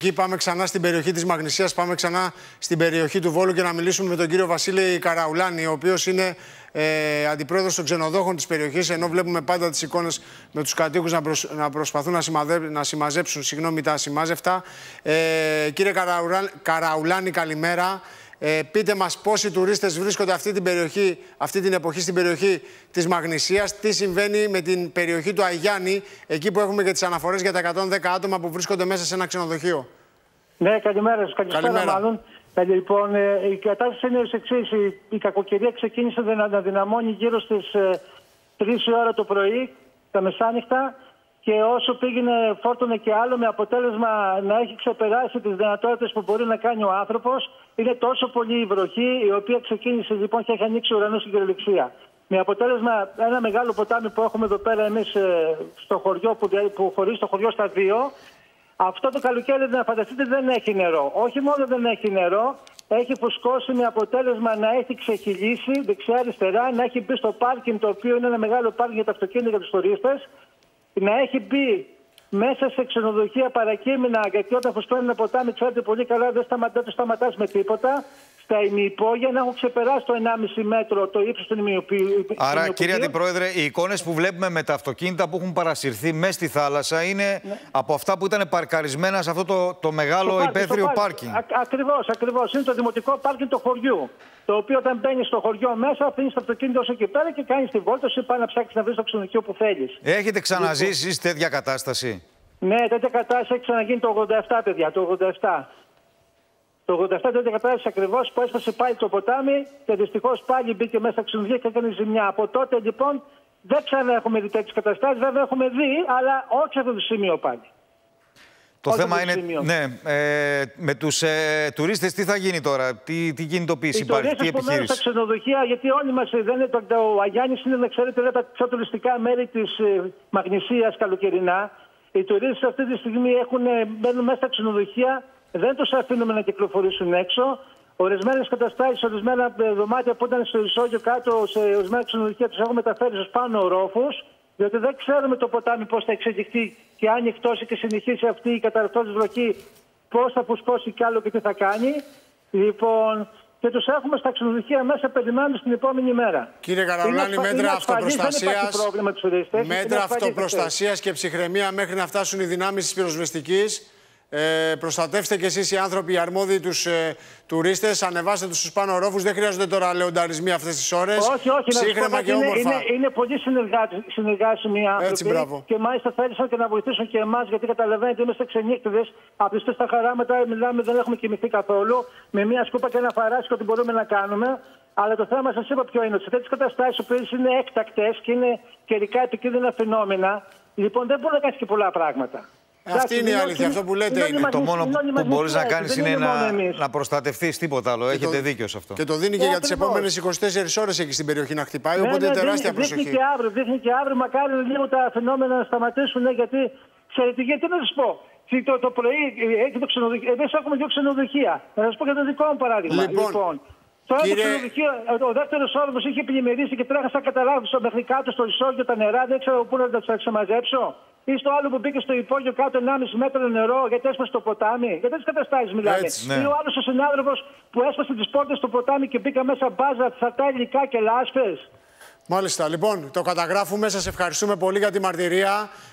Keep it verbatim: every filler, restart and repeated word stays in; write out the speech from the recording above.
Πάμε ξανά στην περιοχή της Μαγνησίας, πάμε ξανά στην περιοχή του Βόλου και να μιλήσουμε με τον κύριο Βασίλη Καραουλάνη, ο οποίος είναι ε, αντιπρόεδρος των ξενοδόχων της περιοχής, ενώ βλέπουμε πάντα τις εικόνες με τους κατοίκους να, προσ, να προσπαθούν να, σημαδε, να συμμαζέψουν συγγνώμη, τα ασημάζευτα. Ε, κύριε Καραουλάνη, Καραουλάνη, καλημέρα. Ε, πείτε μας πόσοι τουρίστες βρίσκονται αυτή την, περιοχή, αυτή την εποχή στην περιοχή της Μαγνησίας, τι συμβαίνει με την περιοχή του Αγιάννη, εκεί που έχουμε και τις αναφορές για τα εκατόν δέκα άτομα που βρίσκονται μέσα σε ένα ξενοδοχείο. Ναι, καλημέρα σας. Καλησπέρα καλημέρα. μάλλον. Ε, λοιπόν, ε, η κατάσταση είναι ως εξής. Η, η κακοκαιρία ξεκίνησε να, να δυναμώνει γύρω στις ε, τρεις η ώρα το πρωί, τα μεσάνυχτα, και όσο πήγαινε φόρτωνε και άλλο, με αποτέλεσμα να έχει ξεπεράσει τις δυνατότητες που μπορεί να κάνει ο άνθρωπος. Είναι τόσο πολύ η βροχή, η οποία ξεκίνησε λοιπόν και έχει ανοίξει ο ουρανός στην κυριολεξία. Με αποτέλεσμα ένα μεγάλο ποτάμι που έχουμε εδώ πέρα εμείς ε, στο χωριό, που, που χωρίζει το χωριό στα δύο. Αυτό το καλοκαίρι, να φανταστείτε, δεν έχει νερό. Όχι μόνο δεν έχει νερό, έχει φουσκώσει με αποτέλεσμα να έχει ξεχυλήσει δεξιά-αριστερά, να έχει μπει στο πάρκινγκ, το οποίο είναι ένα μεγάλο πάρκινγκ για τα αυτοκίνητα για τους τουρίστες, να έχει μπει μέσα σε ξενοδοχεία παρακείμενα, γιατί όταν φουσκώνει ένα ποτάμι, ξέρετε πολύ καλά, δεν σταματά, το σταματάς με τίποτα. Στα ημιυπόγεια να έχουν ξεπεράσει το ενάμιση μέτρο το ύψος των ημιοποιείων. Άρα, κύριε Αντιπρόεδρε, οι εικόνες που βλέπουμε με τα αυτοκίνητα που έχουν παρασυρθεί μέσα στη θάλασσα είναι ναι. από αυτά που ήταν παρκαρισμένα σε αυτό το, το μεγάλο υπαίθριο πάρκινγκ. Ακριβώς, ακριβώς. Είναι το δημοτικό πάρκινγκ του χωριού. Το οποίο όταν μπαίνει στο χωριό μέσα, αφήνει το αυτοκίνητο όσο εκεί πέρα και κάνει τη βόλτα σου, πάει να ψάξει να βρει το ξενοδοχείο που θέλει. Έχετε ξαναζήσει λοιπόν τέτοια κατάσταση? Ναι, τέτοια κατάσταση έχει ξαναγίνει το ογδόντα επτά, παιδιά. Το ογδόντα επτά. Το ογδόντα επτά τέτοια κατάσταση ακριβώς που έσπασε πάλι το ποτάμι και δυστυχώς πάλι μπήκε μέσα στα ξενοδοχεία και έκανε ζημιά. Από τότε λοιπόν δεν ξανά έχουμε δει τέτοιες καταστάσεις. Βέβαια έχουμε δει, αλλά όχι σε αυτό το σημείο πάλι. Το όχι θέμα είναι, ναι, ε, με τους ε, τουρίστες τι θα γίνει τώρα, τι, τι κινητοποίηση οι υπάρχει, τι επιχείρηση. στα ξενοδοχεία, γιατί όλοι μας δεν είναι, το, το Αγιάννης είναι, να ξέρετε, είναι τα πιο τουριστικά μέρη της ε, Μαγνησίας καλοκαιρινά. Οι τουρίστες αυτή τη στιγμή έχουν, μπαίνουν μέσα στα ξενοδοχεία, δεν τους αφήνουμε να κυκλοφορήσουν έξω. Ορισμένες καταστάσεις, ορισμένα δωμάτια που ήταν στο ισόγειο κάτω, σε ορισμένα ξενοδοχεία τους έχουν μεταφέρει στους πάνω ορόφους, διότι δεν ξέρουμε το ποτάμι πώς θα εξελιχθεί και αν εκτός και συνεχίσει αυτή η καταρρευτώδης βροχή, πώς θα φουσκώσει κι άλλο και τι θα κάνει. Λοιπόν, και τους έχουμε στα ξενοδοχεία μέσα περιμένοντας την επόμενη μέρα. Κύριε Καραουλάνη, μέτρα αυτοπροστασίας, μέτρα αυτοπροστασίας και ψυχραιμία μέχρι να φτάσουν οι δυνάμεις της πυροσβεστικής. Ε, προστατεύστε και εσείς οι άνθρωποι, οι αρμόδιοι, τους ε, τουρίστες. Ανεβάστε τους στους πάνω ρόφους. Δεν χρειάζονται τώρα λεονταρισμοί αυτές τις ώρες. Όχι, όχι. Ψύχραιμα και είναι, όμορφα. Είναι, είναι πολύ συνεργάσιμοι οι άνθρωποι. Έτσι, μπράβο. Και μάλιστα θέλησαν και να βοηθήσουν και εμάς, γιατί καταλαβαίνετε, είμαστε ξενύχτιδες. Από τις τα χαράματα μιλάμε, δεν έχουμε κοιμηθεί καθόλου. Με μια σκούπα και ένα φαράσικο ότι μπορούμε να κάνουμε. Αλλά το θέμα, σας είπα ποιο είναι, ότι σε τέτοιες καταστάσεις που είναι έκτακτες και είναι καιρικά επικίνδυνα φαινόμενα, λοιπόν δεν μπορεί να κάνει και πολλά πράγματα. Αυτή είναι η αλήθεια. Αυτό που λέτε είναι. Το μόνο που μπορείς να κάνεις είναι να, να προστατευτείς, τίποτα άλλο. Έχετε δίκιο σε αυτό. Και το δίνει και για τις επόμενες είκοσι τέσσερις ώρες εκεί στην περιοχή να χτυπάει. Οπότε τεράστια προσοχή. Δείχνει και αύριο, δείχνει και αύριο. Μακάρι λίγο τα φαινόμενα να σταματήσουν. Γιατί ξέρετε, γιατί να σας πω. Το, το πρωί έχει το ξενοδοχείο. Εμείς έχουμε δύο ξενοδοχεία. Να σας πω για το δικό μου παράδειγμα. Λοιπόν, λοιπόν τώρα κύριε... το ξενοδοχείο, ο δεύτερος όροφος είχε πλημμυρίσει και τρέχασα καταλάβει μέχρι κάτω στο ισόγειο τα νερά. Δεν ξέρω πού να τα ξεμαζέψω. Ή στο άλλο που μπήκε στο υπόγειο κάτω ενάμιση μέτρο νερό, γιατί έσπασε το ποτάμι. Για τέτοιες καταστάσεις μιλάμε. Έτσι, ναι. Ή ο άλλος ο συνάδελφος που έσπασε τις πόρτες στο ποτάμι και μπήκα μέσα μπάζα, φαρτά υλικά και λάσπες. Μάλιστα. Λοιπόν, το καταγράφουμε. Σας ευχαριστούμε πολύ για τη μαρτυρία.